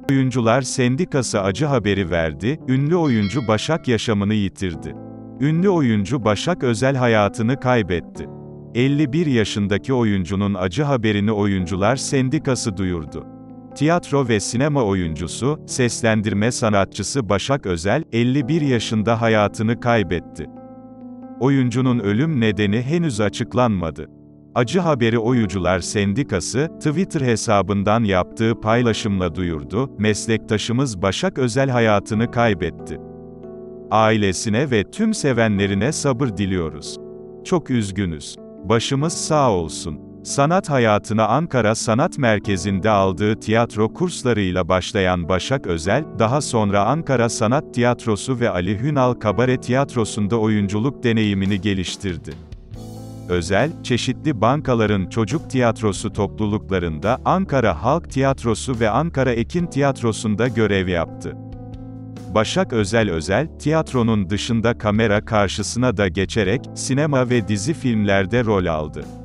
Oyuncular Sendikası acı haberi verdi, ünlü oyuncu Başak yaşamını yitirdi. Ünlü oyuncu Başak Özel hayatını kaybetti. 51 yaşındaki oyuncunun acı haberini Oyuncular Sendikası duyurdu. Tiyatro ve sinema oyuncusu, seslendirme sanatçısı Başak Özel, 51 yaşında hayatını kaybetti. Oyuncunun ölüm nedeni henüz açıklanmadı. Acı haberi Oyuncular Sendikası, Twitter hesabından yaptığı paylaşımla duyurdu, meslektaşımız Başak Özel hayatını kaybetti. Ailesine ve tüm sevenlerine sabır diliyoruz. Çok üzgünüz. Başımız sağ olsun. Sanat hayatına Ankara Sanat Merkezi'nde aldığı tiyatro kurslarıyla başlayan Başak Özel, daha sonra Ankara Sanat Tiyatrosu ve Ali Hünal Kabare Tiyatrosu'nda oyunculuk deneyimini geliştirdi. Özel, çeşitli bankaların çocuk tiyatrosu topluluklarında, Ankara Halk Tiyatrosu ve Ankara Ekin Tiyatrosu'nda görev yaptı. Başak Özel, tiyatronun dışında kamera karşısına da geçerek, sinema ve dizi filmlerde rol aldı.